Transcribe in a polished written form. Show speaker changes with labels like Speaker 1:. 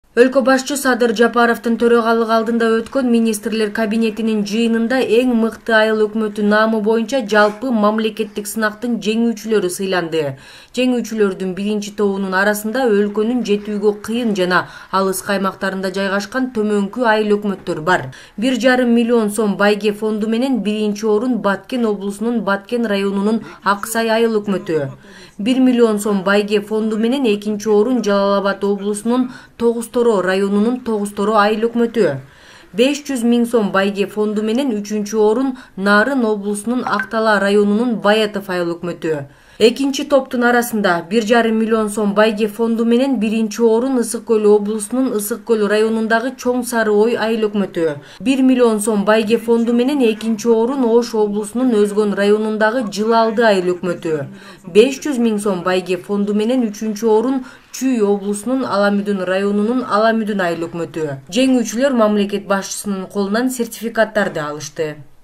Speaker 1: Өлкө башчы Садыр Жапаровдун төрагалыгы алдында өткөн министрлер кабинетинин жыйынында эң мыкты айыл өкмөтү наамы боюнча жалпы мамлекеттик сынактын жеңүүчүлөрү сыйланды. Жеңүүчүлөрдүн биринчи тобунун арасында өлкөнүн жетүүгө кыйын жана алыс каймактарында жайгашкан төмөнкү айыл өкмөттөр бар. 1,5 миллион сом байге фонду менен биринчи орун Баткен облусунун Баткен районунун Аксай айыл өкмөтү. 1 миллион сом байге фонду менен экинчи орун Жалал Абад облусунун Тогуз-Торо районунун Тогуз-Торо айыл өкмөтү. 500 миң сом байге фонду менен үчүнчү орун Нарын облусунун Актала районунун Баятов айыл өкмөтү. Экинчи топтун арасында 1,5 миллион сом байге фонду менен биринчи орун Ысык Көл облусунун Ысык Көл районундагы Чоң Сары Ой айыл өкмөтү. 1 миллион сом байге фонду менен экинчи орун Ош облусунун Өзгөн районундагы Жылалды айыл өкмөтү. 500 миң сом байге фонду менен үчүнчү орун Чүй облусунун Аламүдүн районунун Аламүдүн айыл өкмөтү. Жеңүүчүлөр мамлекет башчысынын колунан сертификаттарды алышты.